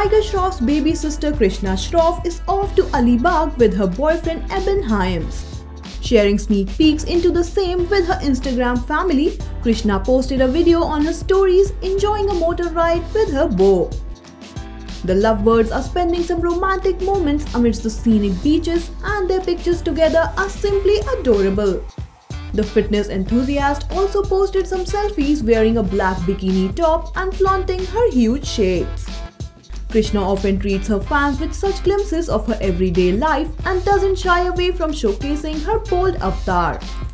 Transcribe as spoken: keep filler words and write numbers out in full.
Tiger Shroff's baby sister Krishna Shroff is off to Alibaug with her boyfriend Eban Hyams. Sharing sneak peeks into the same with her Instagram family, Krishna posted a video on her stories enjoying a motor ride with her beau. The lovebirds are spending some romantic moments amidst the scenic beaches, and their pictures together are simply adorable. The fitness enthusiast also posted some selfies wearing a black bikini top and flaunting her huge shapes. Krishna often treats her fans with such glimpses of her everyday life and doesn't shy away from showcasing her bold avatar.